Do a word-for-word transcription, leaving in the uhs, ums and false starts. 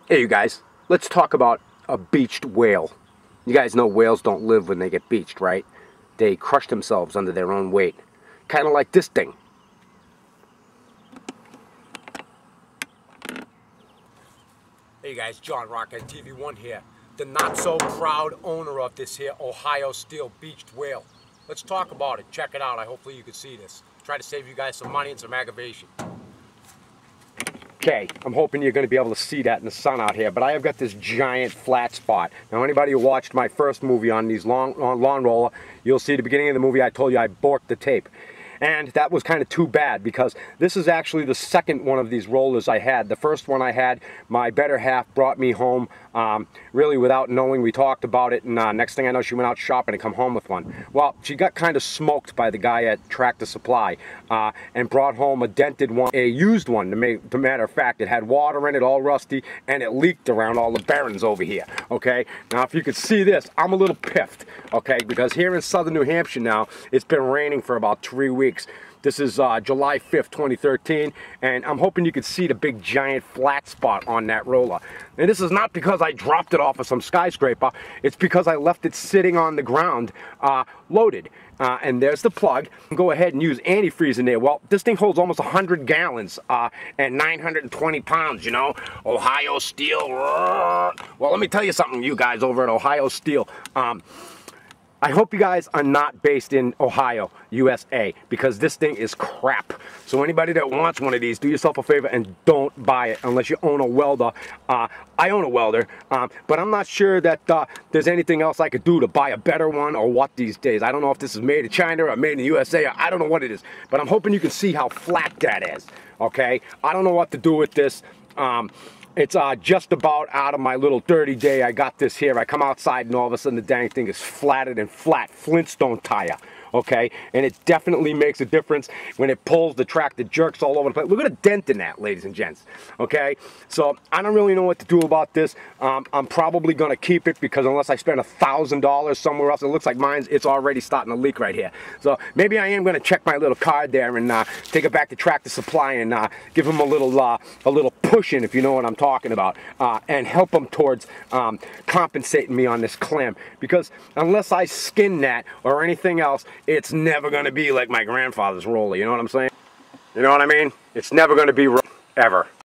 Hey you guys, let's talk about a beached whale. You guys know whales don't live when they get beached, right? They crush themselves under their own weight. Kind of like this thing. Hey guys, John Rocket, T V one here. The not so proud owner of this here Ohio Steel beached whale. Let's talk about it. Check it out. I hopefully you can see this. Try to save you guys some money and some aggravation. Okay, I'm hoping you're going to be able to see that in the sun out here, but I have got this giant flat spot. Now anybody who watched my first movie on these long on lawn roller, you'll see at the beginning of the movie I told you I borked the tape. And that was kind of too bad because this is actually the second one of these rollers I had. The first one I had, my better half brought me home um, really without knowing. We talked about it, and uh, next thing I know she went out shopping and come home with one. Well, she got kind of smoked by the guy at Tractor Supply uh, and brought home a dented one, a used one, to, make, to matter of fact. It had water in it, all rusty, and it leaked around all the barrens over here, okay? Now, if you could see this, I'm a little piffed, okay? Because here in southern New Hampshire now, it's been raining for about three weeks. This is uh, July fifth, twenty thirteen, and I'm hoping you can see the big giant flat spot on that roller. And this is not because I dropped it off of some skyscraper, it's because I left it sitting on the ground, uh, loaded. Uh, and there's the plug. Go ahead and use antifreeze in there. Well, this thing holds almost one hundred gallons uh, and nine hundred twenty pounds, you know. Ohio Steel. Well, let me tell you something, you guys over at Ohio Steel. Um, I hope you guys are not based in Ohio, U S A, because this thing is crap. So anybody that wants one of these, do yourself a favor and don't buy it unless you own a welder. Uh, I own a welder, um, but I'm not sure that uh, there's anything else I could do to buy a better one or what these days. I don't know if this is made in China or made in the U S A, or I don't know what it is, but I'm hoping you can see how flat that is, okay? I don't know what to do with this. Um, It's uh, just about out of my little dirty day. I got this here. I come outside and all of a sudden the dang thing is flatted and flat. Flintstone tire, okay? And it definitely makes a difference when it pulls the tractor, jerks all over the place. Look at a dent in that, ladies and gents, okay? So I don't really know what to do about this. Um, I'm probably going to keep it because unless I spend a thousand dollars somewhere else, it looks like mine's, it's already starting to leak right here. So maybe I am going to check my little card there and uh, take it back to Tractor Supply and uh, give them a little, uh, a little push in, if you know what I'm talking about, uh, and help them towards um, compensating me on this clam, because unless I skin that or anything else, it's never going to be like my grandfather's roller. You know what I'm saying? You know what I mean? It's never going to be ever.